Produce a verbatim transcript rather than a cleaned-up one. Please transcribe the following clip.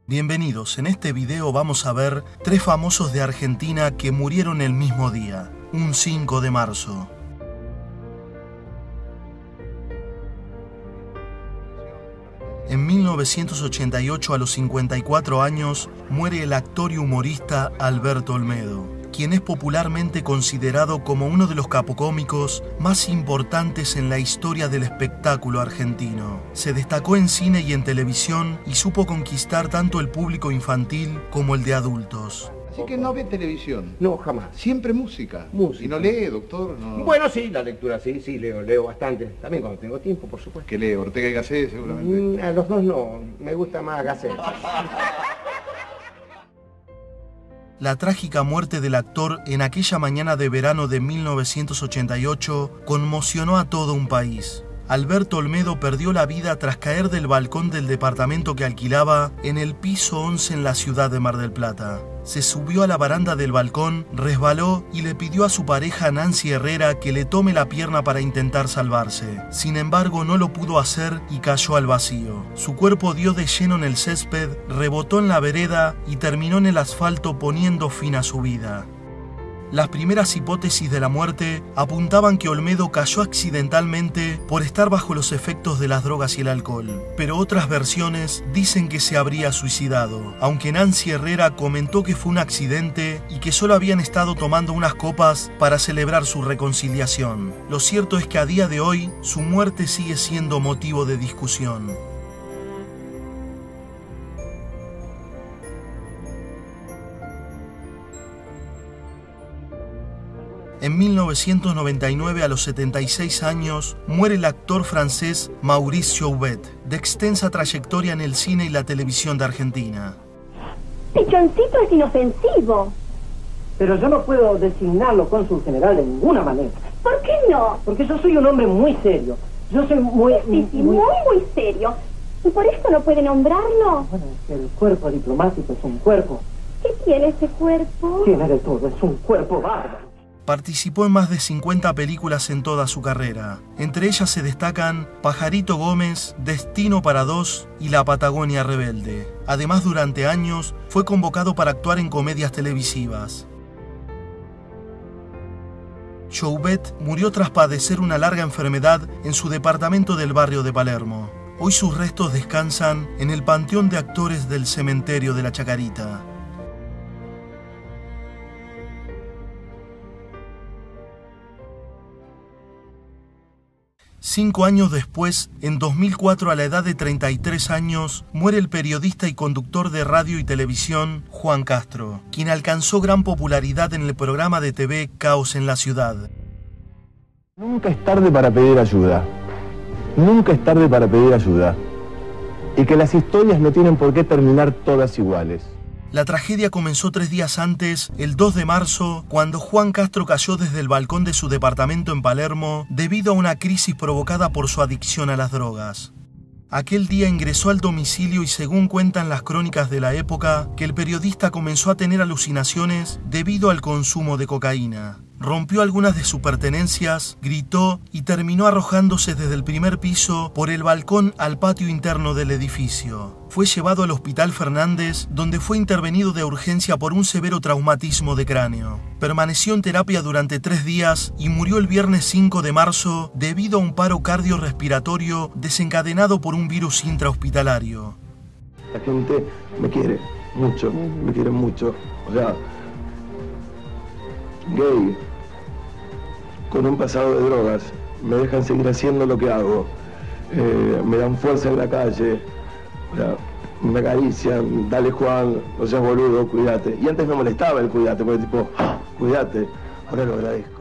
Bienvenidos, en este video vamos a ver tres famosos de Argentina que murieron el mismo día, un cinco de marzo. En mil novecientos ochenta y ocho, a los cincuenta y cuatro años, muere el actor y humorista Alberto Olmedo, quien es popularmente considerado como uno de los capocómicos más importantes en la historia del espectáculo argentino. Se destacó en cine y en televisión y supo conquistar tanto el público infantil como el de adultos. Así que no ve televisión. No, jamás. Siempre música. Música. ¿Y no lee, doctor? No. Bueno, sí, la lectura, sí, sí, leo, leo bastante. También cuando tengo tiempo, por supuesto. ¿Qué lee? Ortega y Gasset, seguramente. Mm, a los dos no, me gusta más Gasset. La trágica muerte del actor en aquella mañana de verano de mil novecientos ochenta y ocho conmocionó a todo un país. Alberto Olmedo perdió la vida tras caer del balcón del departamento que alquilaba en el piso once en la ciudad de Mar del Plata. Se subió a la baranda del balcón, resbaló y le pidió a su pareja Nancy Herrera que le tome la pierna para intentar salvarse. Sin embargo, no lo pudo hacer y cayó al vacío. Su cuerpo dio de lleno en el césped, rebotó en la vereda y terminó en el asfalto poniendo fin a su vida. Las primeras hipótesis de la muerte apuntaban que Olmedo cayó accidentalmente por estar bajo los efectos de las drogas y el alcohol, pero otras versiones dicen que se habría suicidado, aunque Nancy Herrera comentó que fue un accidente y que solo habían estado tomando unas copas para celebrar su reconciliación. Lo cierto es que a día de hoy su muerte sigue siendo motivo de discusión. En mil novecientos noventa y nueve, a los setenta y seis años, muere el actor francés Maurice Chauvet, de extensa trayectoria en el cine y la televisión de Argentina. Pichoncito es inofensivo. Pero yo no puedo designarlo cónsul general de ninguna manera. ¿Por qué no? Porque yo soy un hombre muy serio. Yo soy muy... Sí, sí, muy, muy serio. ¿Y por esto no puede nombrarlo? Bueno, es que el cuerpo diplomático es un cuerpo. ¿Qué tiene ese cuerpo? Tiene de todo, es un cuerpo bárbaro. Participó en más de cincuenta películas en toda su carrera. Entre ellas se destacan Pajarito Gómez, Destino para dos y La Patagonia Rebelde. Además, durante años fue convocado para actuar en comedias televisivas. Chauvet murió tras padecer una larga enfermedad en su departamento del barrio de Palermo. Hoy sus restos descansan en el Panteón de Actores del Cementerio de la Chacarita. Cinco años después, en dos mil cuatro, a la edad de treinta y tres años, muere el periodista y conductor de radio y televisión Juan Castro, quien alcanzó gran popularidad en el programa de T V Caos en la Ciudad. Nunca es tarde para pedir ayuda. Nunca es tarde para pedir ayuda. Y que las historias no tienen por qué terminar todas iguales. La tragedia comenzó tres días antes, el dos de marzo, cuando Juan Castro cayó desde el balcón de su departamento en Palermo debido a una crisis provocada por su adicción a las drogas. Aquel día ingresó al domicilio y, según cuentan las crónicas de la época, que el periodista comenzó a tener alucinaciones debido al consumo de cocaína. Rompió algunas de sus pertenencias, gritó y terminó arrojándose desde el primer piso por el balcón al patio interno del edificio. Fue llevado al Hospital Fernández, donde fue intervenido de urgencia por un severo traumatismo de cráneo. Permaneció en terapia durante tres días y murió el viernes cinco de marzo debido a un paro cardiorrespiratorio desencadenado por un virus intrahospitalario. La gente me quiere mucho, me quiere mucho. O sea, gay, con un pasado de drogas, me dejan seguir haciendo lo que hago, eh, me dan fuerza en la calle, o sea, me acarician, dale Juan, no seas boludo, cuídate. Y antes me molestaba el cuídate, porque tipo, ah, cuídate, ahora lo agradezco.